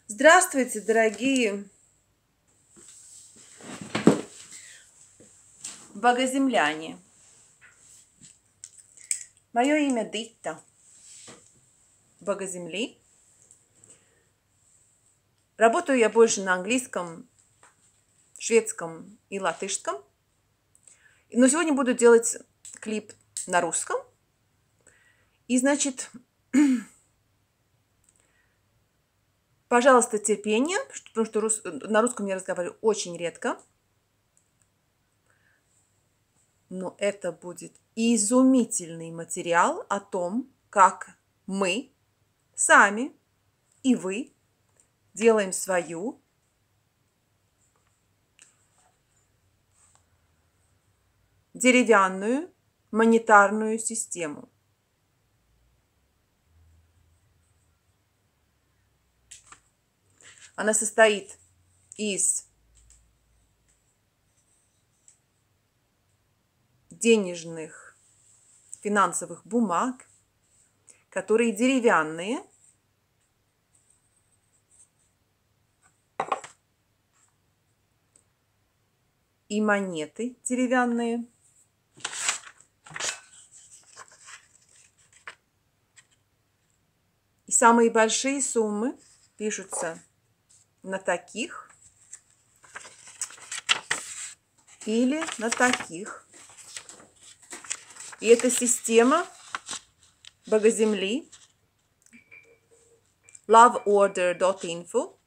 Здравствуйте, дорогие богоземляне. Мое имя Дитта, богоземли. Работаю я больше на английском, шведском и латышском. Но сегодня буду делать клип на русском. И, значит, пожалуйста, терпение, потому что на русском я разговариваю очень редко. Но это будет изумительный материал о том, как мы сами и вы делаем свою деревянную монетарную систему. Она состоит из денежных финансовых бумаг, которые деревянные, и монеты деревянные. И самые большие суммы пишутся на таких или на таких. И эта система богоземли loveorder.info.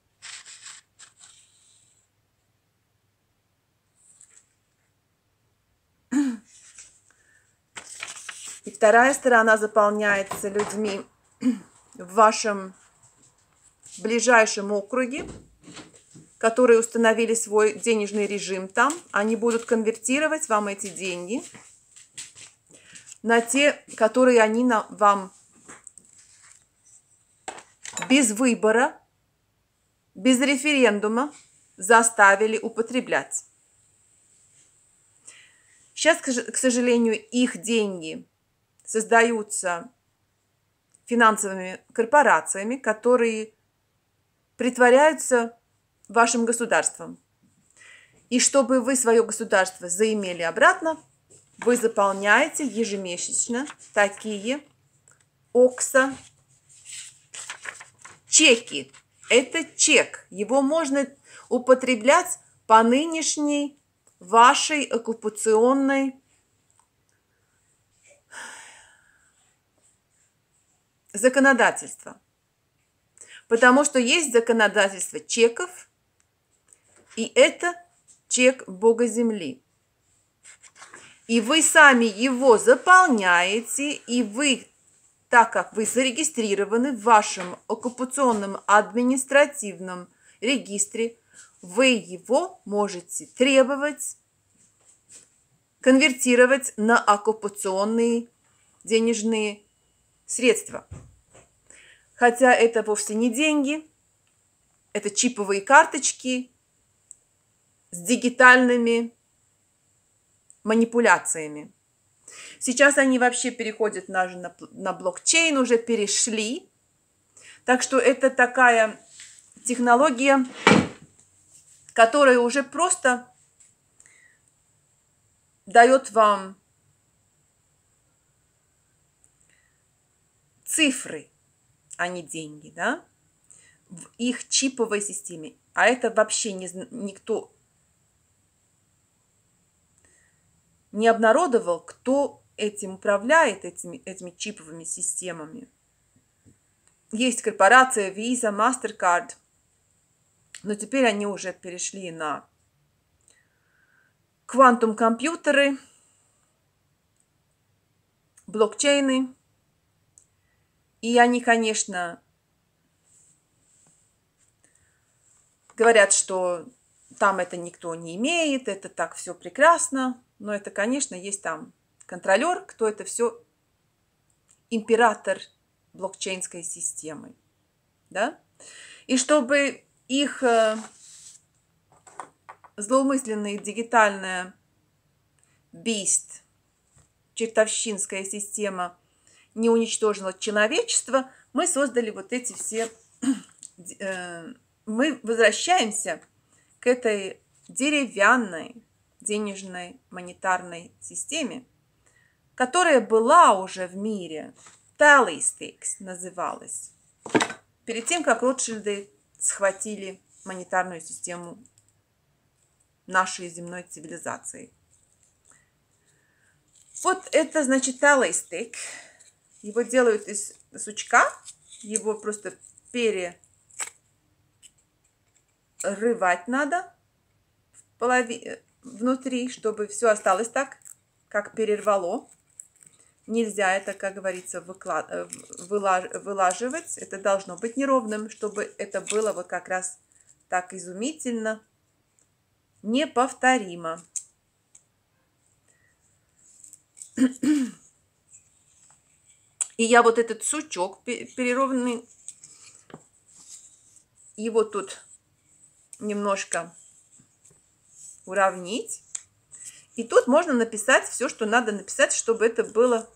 И вторая сторона заполняется людьми в вашем ближайшем округе, которые установили свой денежный режим там. Они будут конвертировать вам эти деньги на те, которые они вам без выбора, без референдума заставили употреблять. Сейчас, к сожалению, их деньги создаются финансовыми корпорациями, которые притворяются вашим государством. И чтобы вы свое государство заимели обратно, вы заполняете ежемесячно такие чеки. Это чек. Его можно употреблять по нынешней вашей оккупационной законодательства. Потому что есть законодательство чеков, и это чек богоземли. И вы сами его заполняете, и вы, так как вы зарегистрированы в вашем оккупационном административном регистре, вы его можете требовать, конвертировать на оккупационные денежные средства. Хотя это вовсе не деньги, это чиповые карточки с дигитальными манипуляциями. Сейчас они вообще переходят на блокчейн, уже перешли. Так что это такая технология, которая уже просто дает вам цифры, а не деньги, да, в их чиповой системе. А это вообще никто не обнародовал, кто этим управляет, этими чиповыми системами. Есть корпорация Visa, MasterCard, но теперь они уже перешли на квантум-компьютеры, блокчейны. И они, конечно, говорят, что там это никто не имеет, это так все прекрасно. Но это, конечно, есть там контролер, кто это все, император блокчейнской системы. Да? И чтобы их злоумысленная дигитальная чертовщинская система не уничтожила человечество, мы создали вот эти все мы возвращаемся к этой деревянной денежной монетарной системе, которая была уже в мире. Tally sticks называлась. Перед тем, как Ротшильды схватили монетарную систему нашей земной цивилизации. Вот это, значит, tally stick. Его делают из сучка. Его просто перерывать надо внутри, чтобы все осталось так, как перервало. Нельзя это, как говорится, вылаживать. Это должно быть неровным, чтобы это было вот как раз так изумительно, неповторимо. И я вот этот сучок перерованный, его тут немножко уравнить. И тут можно написать все, что надо написать, чтобы это было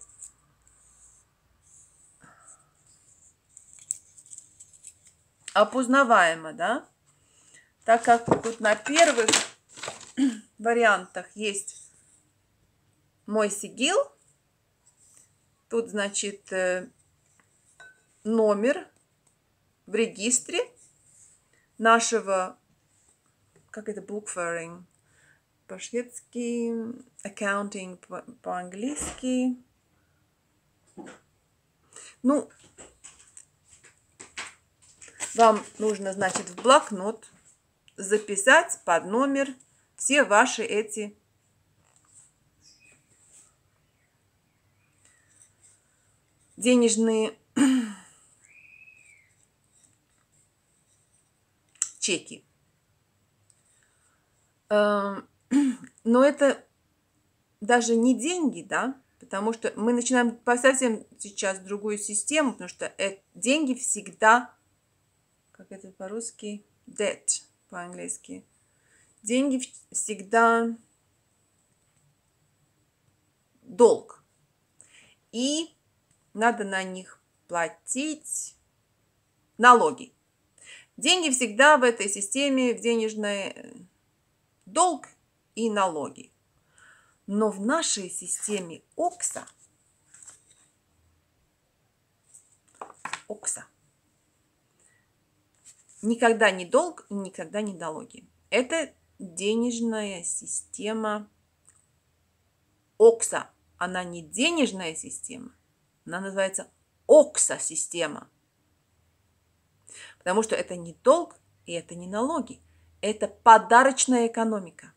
опознаваемо, да? Так как тут на первых вариантах есть мой сигил, тут, значит, номер в регистре нашего, как это, bookkeeping по-шведски, accounting по-английски. Ну, вам нужно, значит, в блокнот записать под номер все ваши эти денежные чеки. Но это даже не деньги, да, потому что мы начинаем совсем сейчас другую систему, потому что деньги всегда, как это по-русски, debt по-английски. Деньги всегда долг. И надо на них платить налоги. Деньги всегда в этой системе, в денежной, долг и налоги. Но в нашей системе Окса никогда не долг и никогда не налоги. Это денежная система Окса. Она не денежная система, она называется Окса-система. Потому что это не долг и это не налоги. Это подарочная экономика.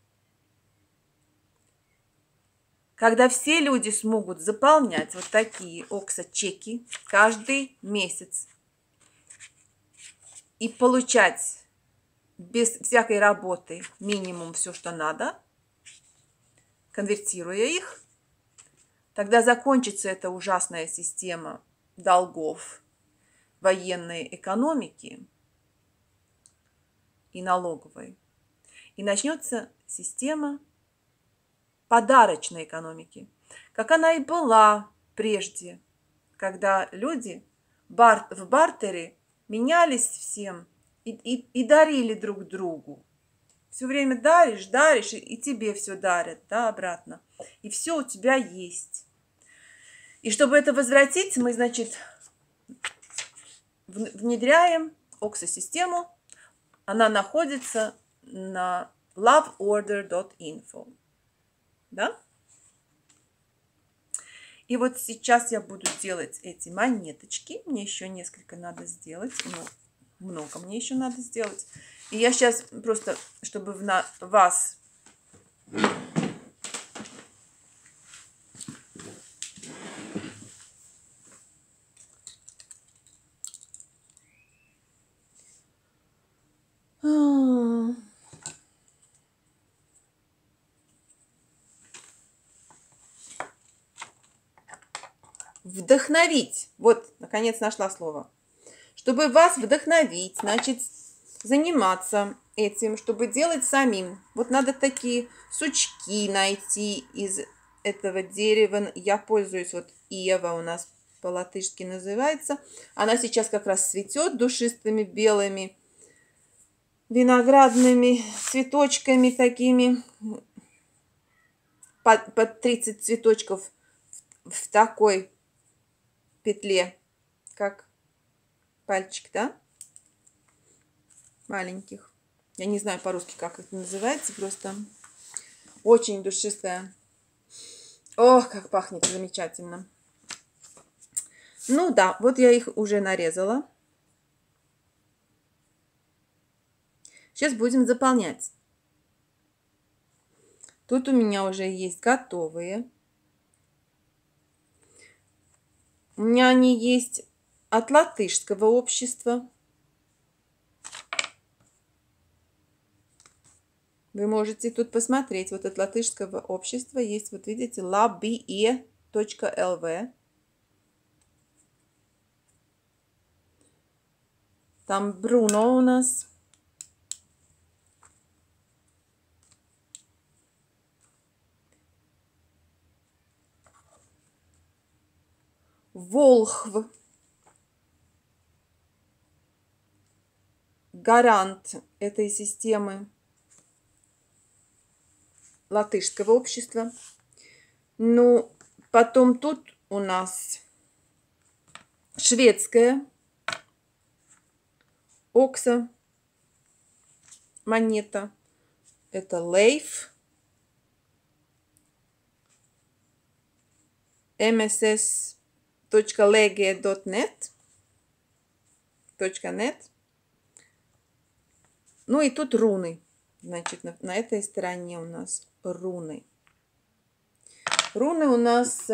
Когда все люди смогут заполнять вот такие Окса-чеки каждый месяц и получать без всякой работы минимум все, что надо, конвертируя их, тогда закончится эта ужасная система долгов, военной экономики и налоговой. И начнется система подарочной экономики, как она и была прежде, когда люди в бартере менялись всем и дарили друг другу. Все время даришь, и тебе все дарят, да, обратно. И все у тебя есть. И чтобы это возвратить, мы, значит, внедряем Окса-систему. Она находится на loveorder.info. Да? И вот сейчас я буду делать эти монеточки. Мне еще несколько надо сделать. Ну, много мне еще надо сделать. И я сейчас просто, чтобы вас вдохновить. Вот, наконец нашла слово. Чтобы вас вдохновить, значит, заниматься этим, чтобы делать самим. Вот надо такие сучки найти из этого дерева. Я пользуюсь, вот Ева у нас по-латышски называется. Она сейчас как раз цветет душистыми белыми виноградными цветочками такими. По 30 цветочков в такой петле, как пальчик, да? Маленьких. Я не знаю по-русски, как это называется, просто очень душистая. Ох, как пахнет замечательно. Ну да, вот я их уже нарезала. Сейчас будем заполнять. Тут у меня уже есть готовые. У меня они есть от латышского общества. Вы можете тут посмотреть. Вот от латышского общества есть, вот видите, labie.lv. Там Бруно у нас. Волхв. Гарант этой системы латышского общества. Ну, потом тут у нас шведская окса монета. Это Leif. mss.lege.net. .net. Ну и тут руны. Значит, на этой стороне у нас руны. Руны у нас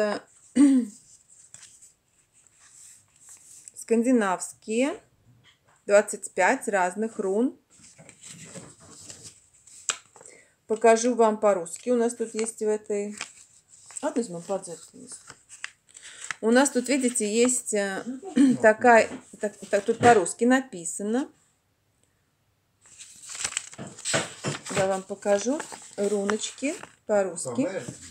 скандинавские. 25 разных рун. Покажу вам по-русски. У нас тут есть в этой... У нас тут, видите, есть такая... Тут по-русски написано. Я вам покажу руночки по-русски.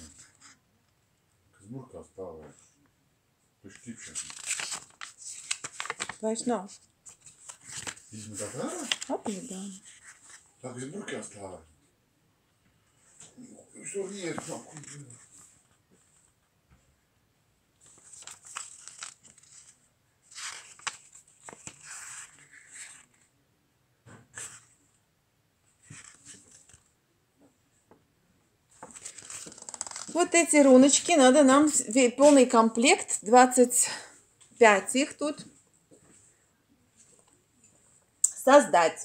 Weiß noch. Apeldoorn. Dat is een klaar. Что нет, Вот эти руночки надо нам полный комплект, 25 их тут, создать.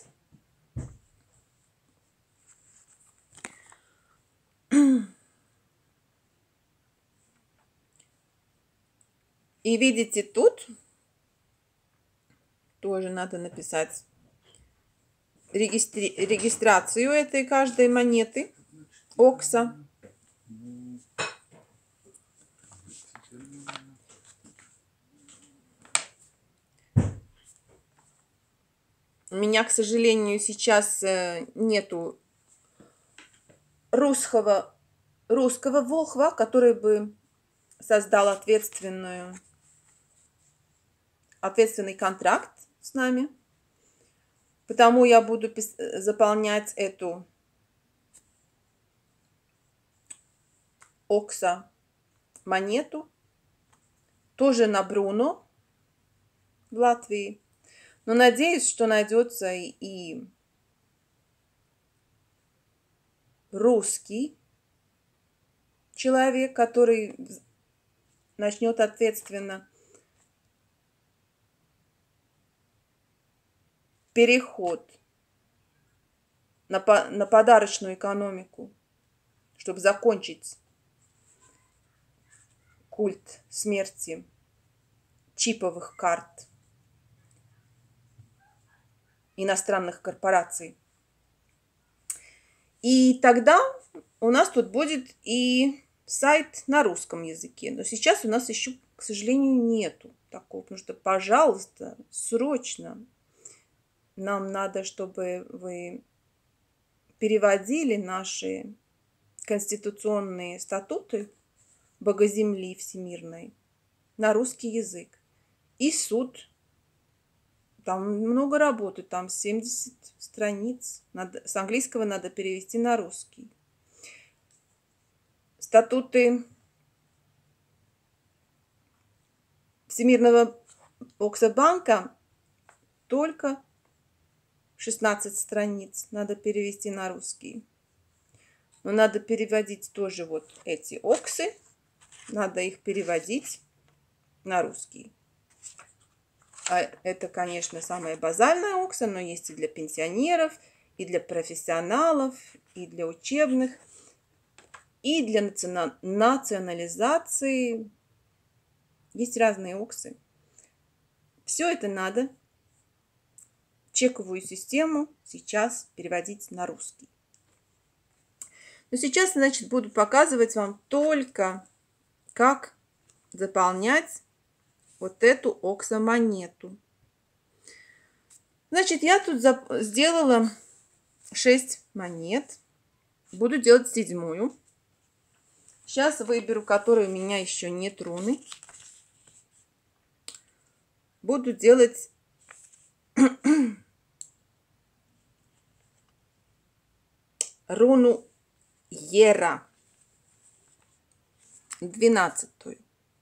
И видите, тут тоже надо написать регистрацию этой каждой монеты окса. У меня, к сожалению, сейчас нету русского волхва, который бы создал ответственный контракт с нами. Потому я буду заполнять эту окса монету тоже на Бруно в Латвии. Но надеюсь, что найдется и русский человек, который начнет ответственно переход на подарочную экономику, чтобы закончить культ смерти чиповых карт иностранных корпораций. И тогда у нас тут будет и сайт на русском языке. Но сейчас у нас еще, к сожалению, нету такого. Потому что, пожалуйста, срочно нам надо, чтобы вы переводили наши конституционные статуты Богоземли Всемирной на русский язык. И суд Там много работы, там 70 страниц. С английского надо перевести на русский. Статуты Всемирного Оксобанка только 16 страниц надо перевести на русский. Но надо переводить тоже вот эти оксы. Надо их переводить на русский. А это, конечно, самая базальная окса, но есть и для пенсионеров, и для профессионалов, и для учебных, и для национализации. Есть разные оксы. Все это надо чековую систему сейчас переводить на русский. Но сейчас, значит, буду показывать вам только, как заполнять вот эту оксамонету. Значит, я тут сделала 6 монет. Буду делать 7-ю. Сейчас выберу, которой у меня еще нет руны. Буду делать руну Ера, 12-ю.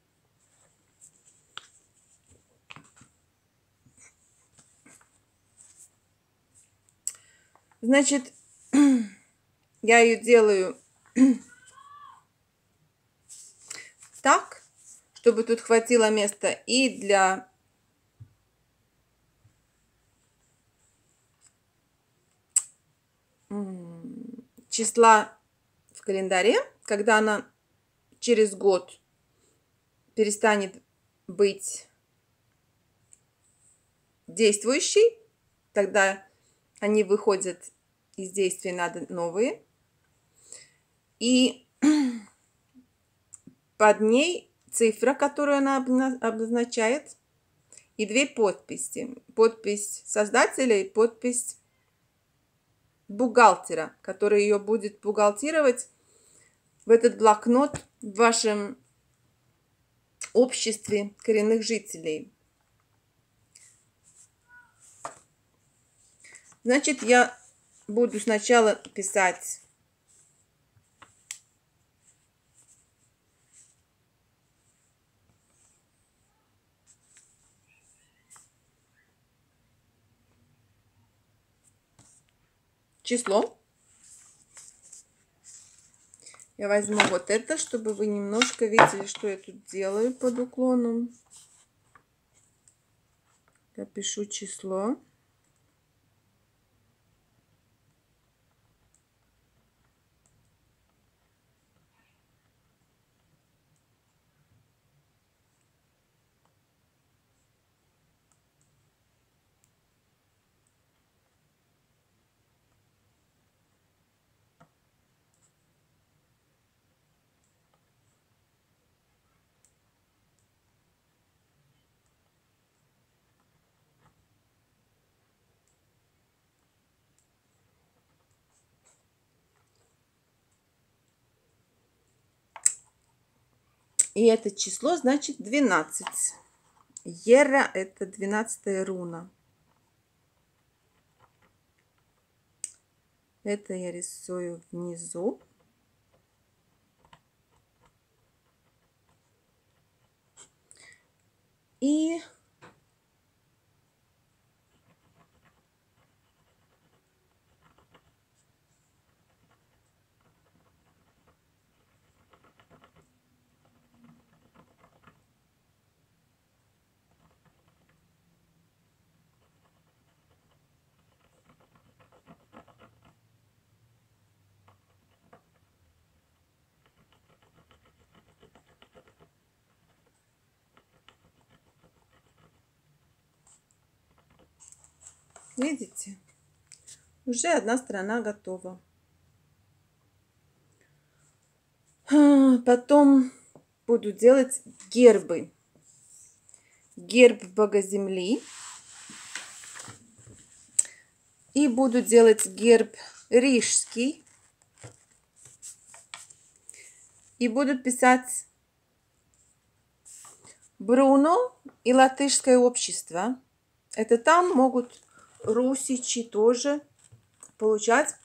Значит, я ее делаю так, чтобы тут хватило места и для числа в календаре, когда она через год перестанет быть действующей, тогда они выходят из действия, надо новые. И под ней цифра, которую она обозначает, и 2 подписи. Подпись создателя и подпись бухгалтера, который ее будет бухгалтировать в этот блокнот в вашем обществе коренных жителей. Значит, я буду сначала писать число. Я возьму вот это, чтобы вы немножко видели, что я тут делаю под уклоном. Я пишу число. И это число значит 12. Ера – это 12-я руна. Это я рисую внизу. И видите, уже одна сторона готова. Потом буду делать гербы. Герб Бога Земли. И буду делать герб рижский. И буду писать Бруно и латышское общество. Это там могут русичи тоже получать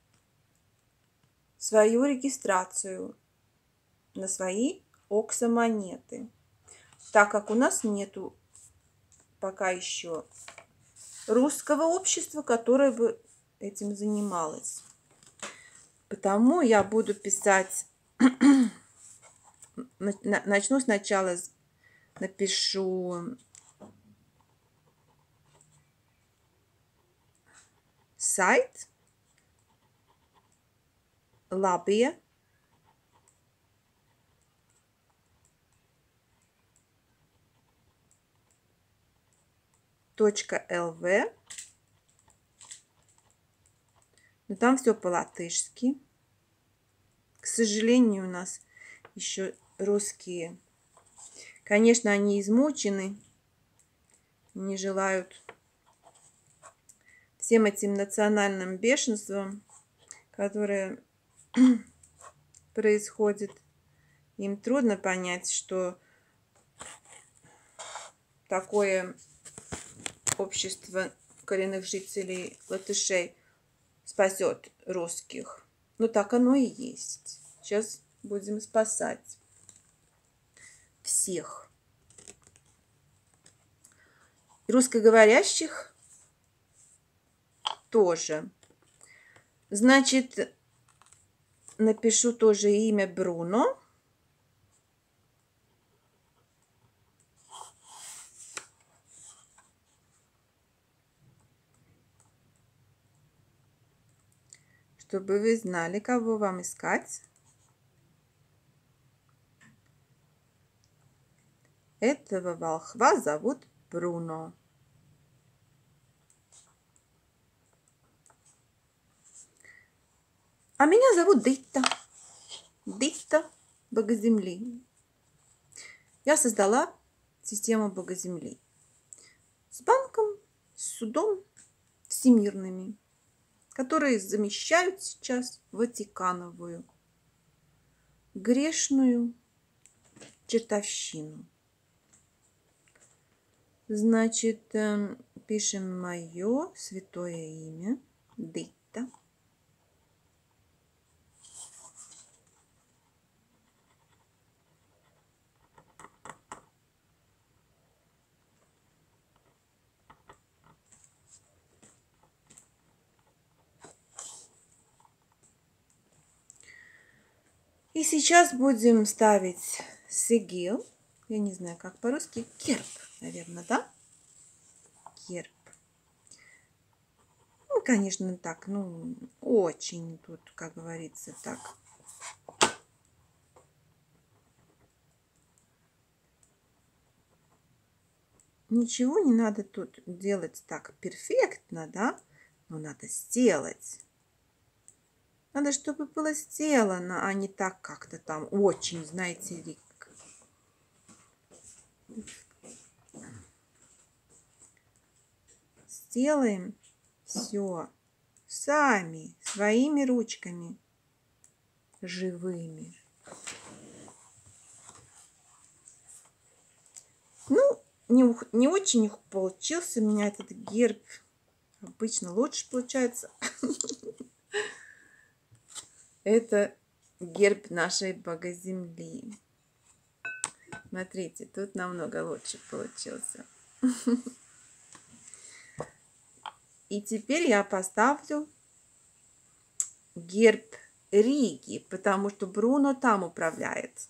свою регистрацию на свои оксамонеты. Так как у нас нету пока еще русского общества, которое бы этим занималось. Потому я буду писать, начну сначала, напишу сайт Latvia. .lv. Но там все по-латышски. К сожалению, у нас еще русские, конечно, они измучены, не желают всем этим национальным бешенством, которое происходит. Им трудно понять, что такое общество коренных жителей латышей спасет русских. Но так оно и есть. Сейчас будем спасать всех. Русскоговорящих тоже. Значит, напишу тоже имя Бруно. Чтобы вы знали, кого вам искать. Этого волхва зовут Бруно. А меня зовут Дита. Дита Богоземли. Я создала систему Богоземли с банком, с судом всемирными, которые замещают сейчас Ватикановую грешную чертовщину. Значит, пишем мое святое имя Дита. И сейчас будем ставить сигил. Я не знаю, как по-русски. Герб, наверное, да? Герб. Ну, конечно, так, ну, очень тут, как говорится, так. Ничего не надо тут делать так перфектно, да? Но надо сделать. Надо, чтобы было сделано, а не так как-то там очень, знаете ли. Сделаем все сами, своими ручками, живыми. Ну, не очень получился у меня этот герб. Обычно лучше получается. Это герб нашей Богоземли. Смотрите, тут намного лучше получился. И теперь я поставлю герб Риги, потому что Бруно там управляет.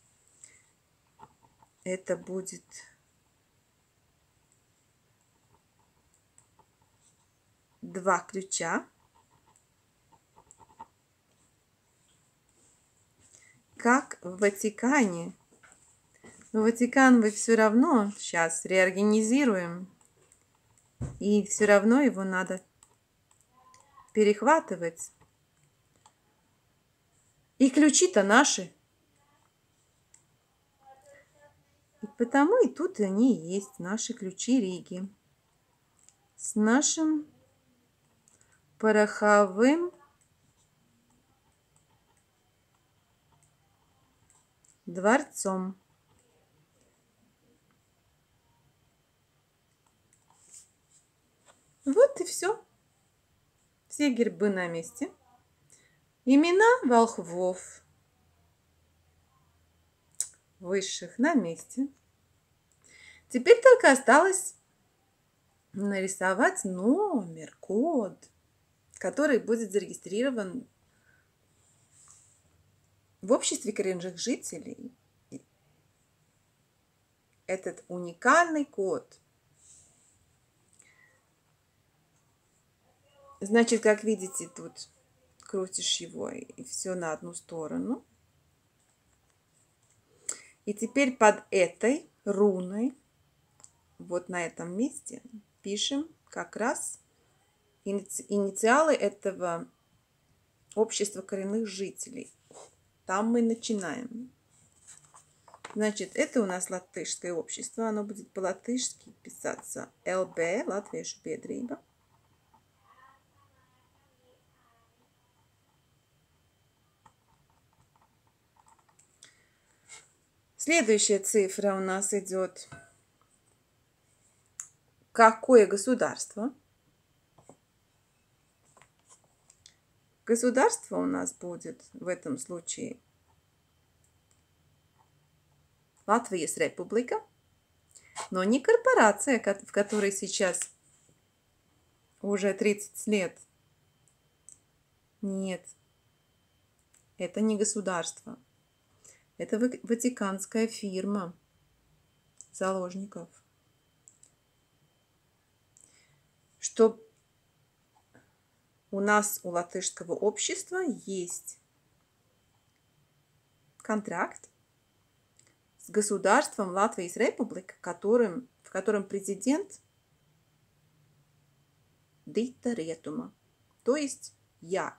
Это будет два ключа. Как в Ватикане. Но Ватикан мы все равно сейчас реорганизируем. И все равно его надо перехватывать. И ключи-то наши. И потому и тут они и есть, наши ключи Риги. С нашим пороховым дворцом. Вот и все. Все гербы на месте. Имена волхвов высших на месте. Теперь только осталось нарисовать номер, код, который будет зарегистрирован в обществе коренных жителей. Этот уникальный код. Значит, как видите, тут крутишь его и все на одну сторону. И теперь под этой руной, вот на этом месте, пишем как раз инициалы этого общества коренных жителей. Там мы начинаем. Значит, это у нас латышское общество. Оно будет по-латышски писаться ЛБ, Latviešu biedrība. Следующая цифра у нас идет. Какое государство? Государство у нас будет в этом случае Латвijas Республика, но не корпорация, в которой сейчас уже 30 лет. Нет, это не государство. Это ватиканская фирма заложников. Что у нас у латышского общества есть контракт с государством Латвijas Республика, в котором президент Дита Ретума, то есть я.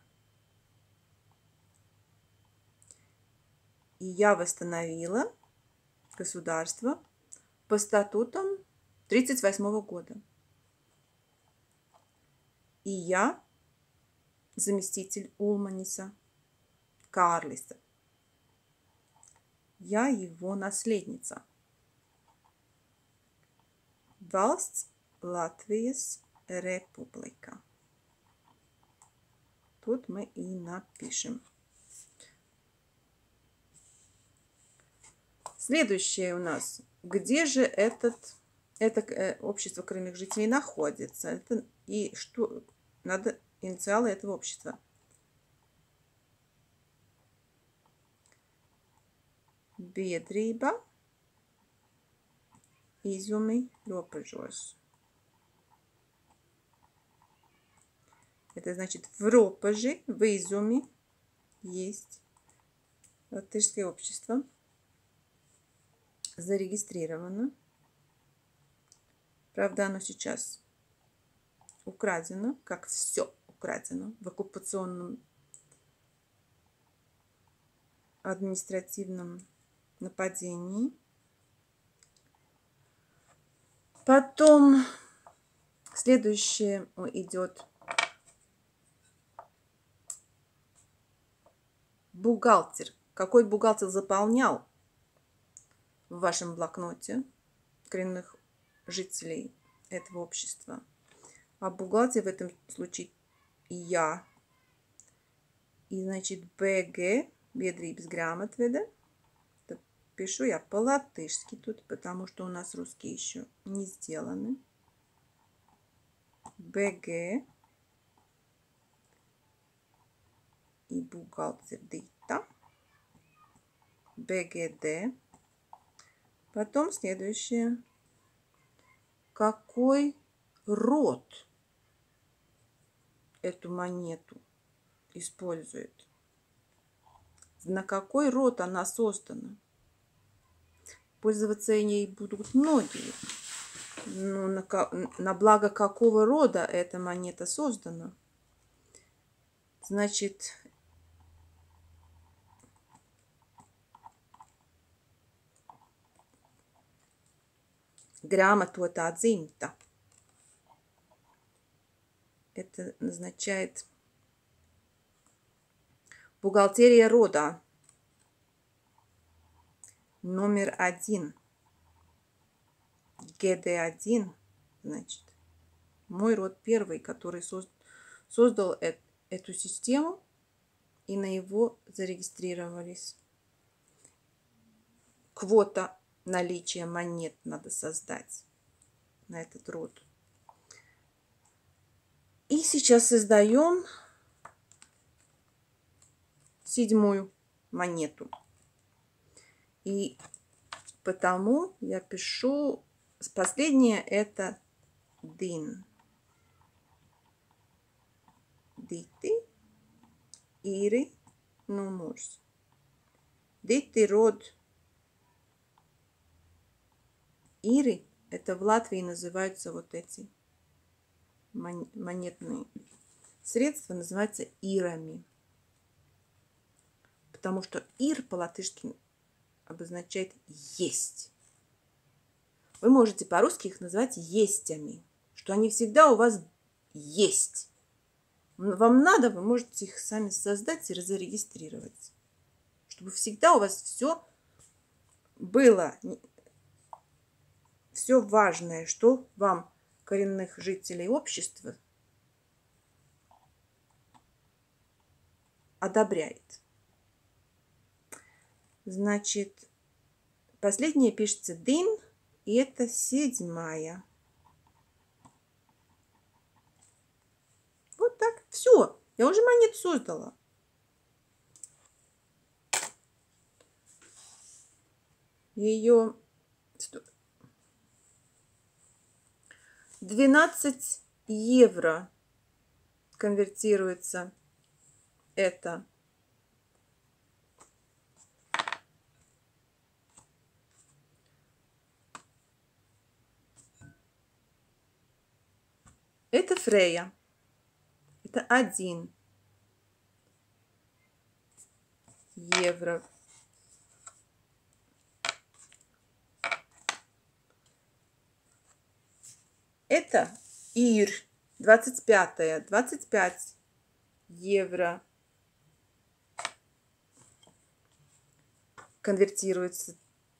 И я восстановила государство по статутам 1938 года. И я заместитель Улманиса Kāрлisa. Я его наследница. Valsts Latvijas Republika. Тут мы и напишем. Следующее у нас. Где же это общество коренных жителей находится? И что надо инициалы этого общества. Biedrība Izumi robežos. Это значит в Ропаже, в Изюме есть латышское общество. Зарегистрировано. Правда, оно сейчас украдено, как все украдено в оккупационном административном нападении. Потом следующее идет бухгалтер. Какой бухгалтер заполнял в вашем блокноте коренных жителей этого общества? А бухгалтер в этом случае я. И значит БГ, biedrības grāmatvede. Пишу я по-латышски тут, потому что у нас русские еще не сделаны. БГ и бухгалтер Дита. БГД. Потом следующее. Какой род эту монету использует? На какой род она создана? Пользоваться ей будут многие. Но на благо какого рода эта монета создана? Значит, grāmatotā dzimta. Это означает бухгалтерия рода. Номер 1. ГД1, значит. Мой род первый, который создал эту систему, и на его зарегистрировались. Квота наличия монет надо создать на этот род. И сейчас создаем 7-ю монету. И потому я пишу, последнее это дин. Дити, Ири, Нумурс. Дити род Ири, это в Латвии называются вот эти монетные средства, называются ирами. Потому что ир по-латышски обозначает есть. Вы можете по-русски их называть естями, что они всегда у вас есть. Вам надо, вы можете их сами создать и зарегистрировать, чтобы всегда у вас все было, все важное, что вам, коренных жителей общества, одобряет. Значит, последнее пишется дин, и это 7-я. Вот так. Все. Я уже монету создала. Ее 12 евро конвертируется это. Это Фрея. Это 1 евро. Это Ир. 25-я. 25 евро. Конвертируется.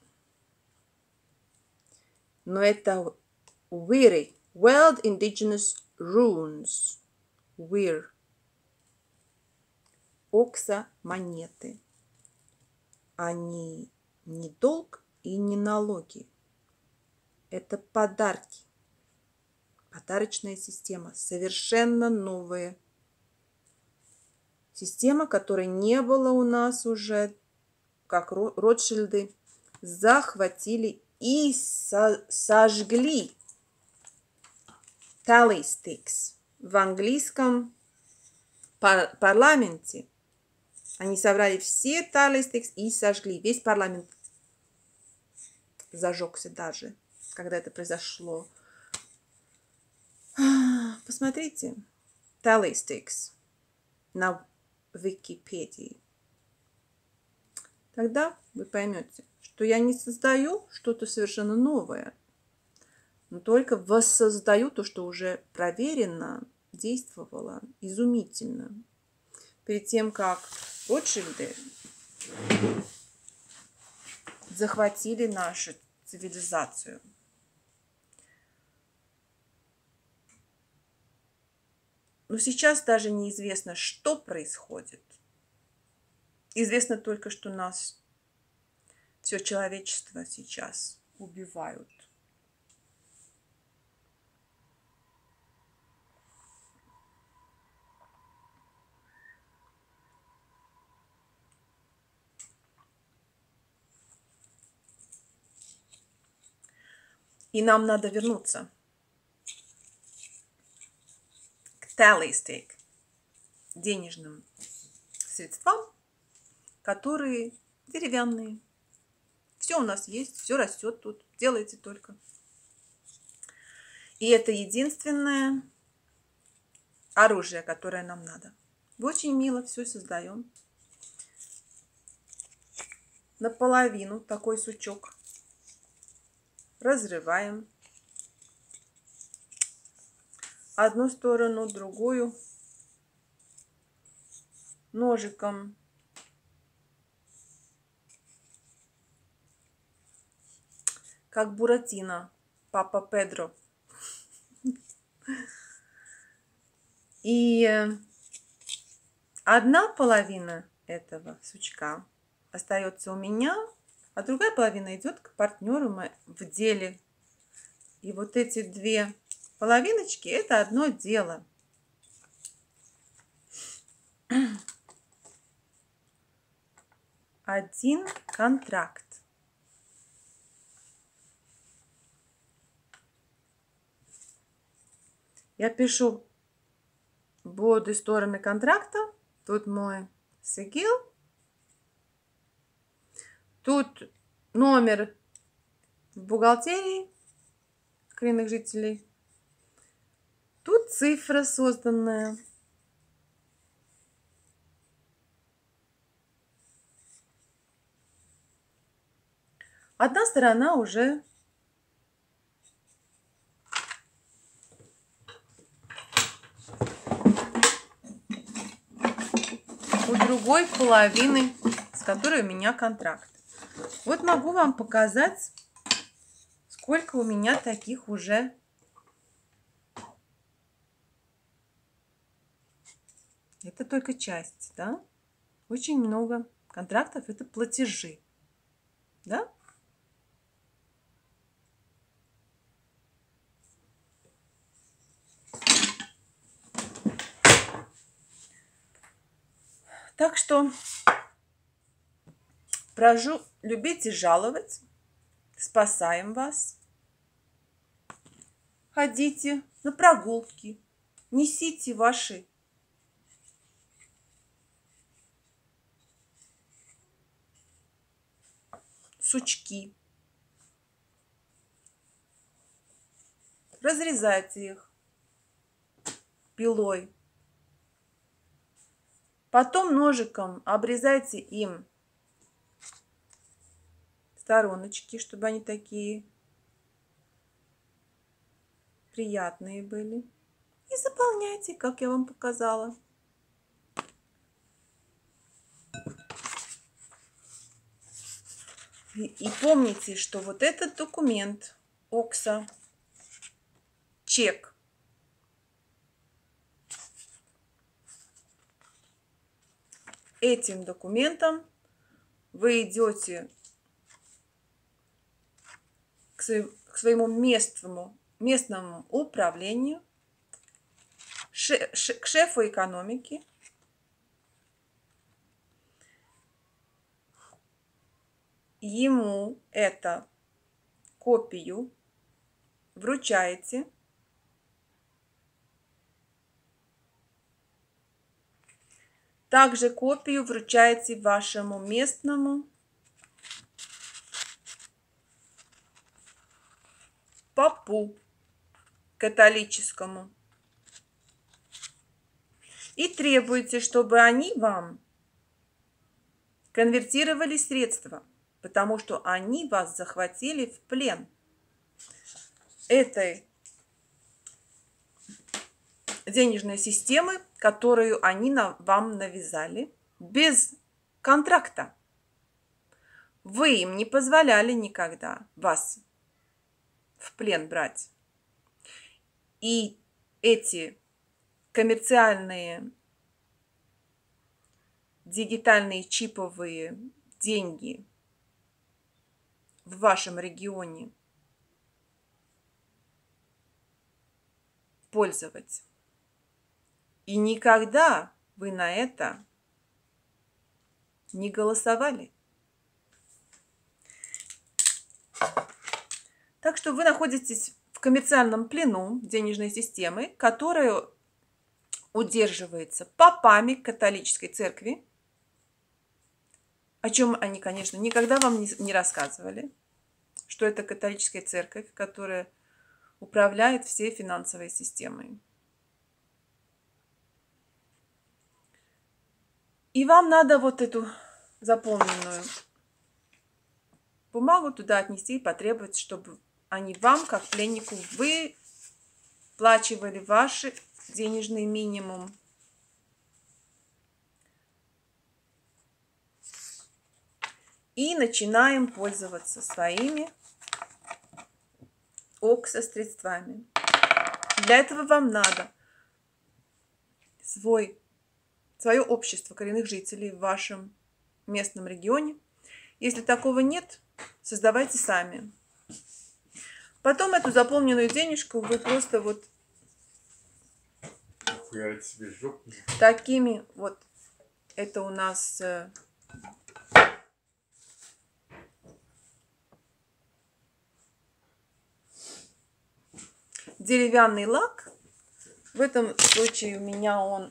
Но это Wiri. World Indigenous Runes. Weir. Окса монеты. Они не долг и не налоги. Это подарки. Подарочная система. Совершенно новая система, которой не было у нас уже, как Ротшильды захватили и сожгли tally sticks в английском парламенте. Они собрали все tally sticks и сожгли. Весь парламент зажегся даже, когда это произошло. Посмотрите, tally sticks на Википедии. Тогда вы поймете, что я не создаю что-то совершенно новое, но только воссоздаю то, что уже проверено, действовало изумительно. Перед тем, как Ротшильды захватили нашу цивилизацию. Но сейчас даже неизвестно, что происходит. Известно только, что нас, все человечество сейчас убивают. И нам надо вернуться к tally stick, денежным средствам, которые деревянные. Все у нас есть, все растет тут, делайте только. И это единственное оружие, которое нам надо. Очень мило все создаем. Наполовину такой сучок разрываем. Одну сторону, другую ножиком. Как Буратино, папа Педро. И одна половина этого сучка остается у меня, а другая половина идет к партнеру в деле. И вот эти две половиночки – это одно дело. Один контракт. Я пишу обе стороны контракта. Тут мой сигил. Тут номер в бухгалтерии коренных жителей. Тут цифра созданная. Одна сторона уже у другой половины, с которой у меня контракт. Вот могу вам показать, сколько у меня таких уже это только часть, да? Очень много контрактов – это платежи, да? Так что прошу любить и жаловать, спасаем вас. Ходите на прогулки, несите ваши сучки, разрезайте их пилой. Потом ножиком обрезайте им стороночки, чтобы они такие приятные были. И заполняйте, как я вам показала. И помните, что вот этот документ ОКСа, чек, этим документом вы идете к своему местному управлению, к шефу экономики, ему это копию вручаете. Также копию вручаете вашему местному попу католическому. И требуете, чтобы они вам конвертировали средства, потому что они вас захватили в плен этой денежной системы, которую они вам навязали без контракта. Вы им не позволяли никогда вас в плен брать. И эти коммерциальные дигитальные чиповые деньги в вашем регионе пользовать. И никогда вы на это не голосовали. Так что вы находитесь в коммерциальном плену денежной системы, которая удерживается попами католической церкви, о чем они, конечно, никогда вам не рассказывали, что это католическая церковь, которая управляет всей финансовой системой. И вам надо вот эту заполненную бумагу туда отнести и потребовать, чтобы они вам, как пленнику, выплачивали ваш денежный минимум. И начинаем пользоваться своими ОКСа средствами. Для этого вам надо свое общество коренных жителей в вашем местном регионе. Если такого нет, создавайте сами. Потом эту заполненную денежку вы просто вот такими вот, это у нас деревянный лак. В этом случае у меня он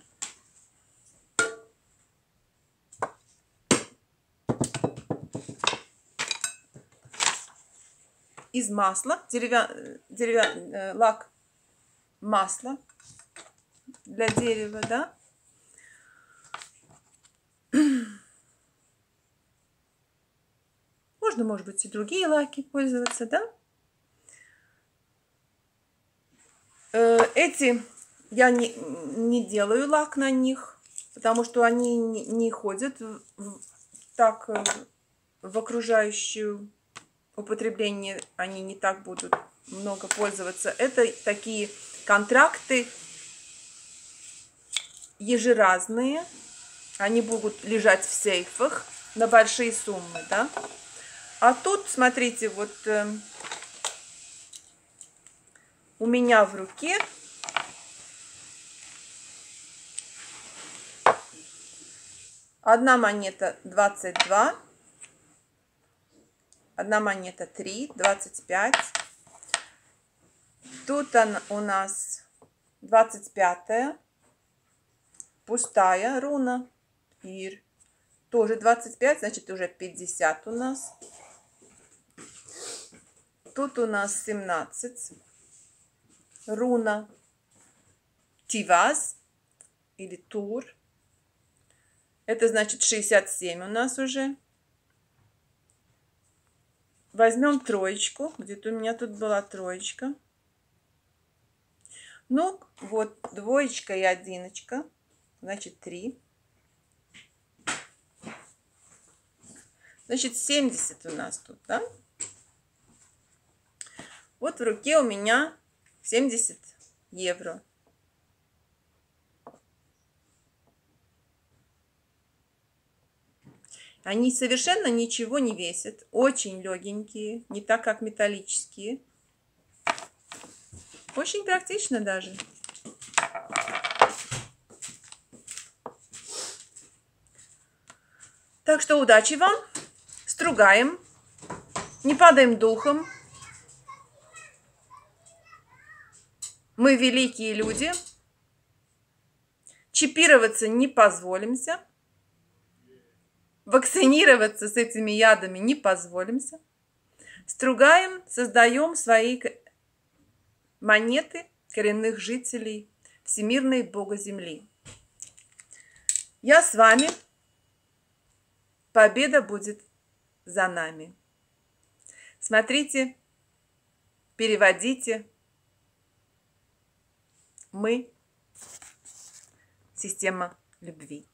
из масла, лак масла для дерева, да. Можно, может быть, и другие лаки пользоваться, да. Эти я не делаю лак на них, потому что они не ходят так в окружающую употребление, они не так будут много пользоваться. Это такие контракты ежеразные, они будут лежать в сейфах на большие суммы, да. А тут, смотрите, вот у меня в руке одна монета 22, одна монета 3, 25. Тут у нас 25-я, пустая руна, пир. Тоже 25, значит уже 50 у нас. Тут у нас 17. Руна Тиваз или Тур. Это значит 67 у нас уже. Возьмем троечку. Где-то у меня тут была троечка. Ну, вот двоечка и одиночка. Значит 3. Значит 70 у нас тут, да? Вот в руке у меня 70 евро. Они совершенно ничего не весят. Очень легенькие, не так как металлические. Очень практично даже. Так что удачи вам. Стругаем. Не падаем духом. Мы великие люди. Чипироваться не позволимся. Вакцинироваться с этими ядами не позволимся. Стругаем, создаем свои монеты коренных жителей всемирной Бога Земли. Я с вами. Победа будет за нами. Смотрите, переводите. Мы – система любви.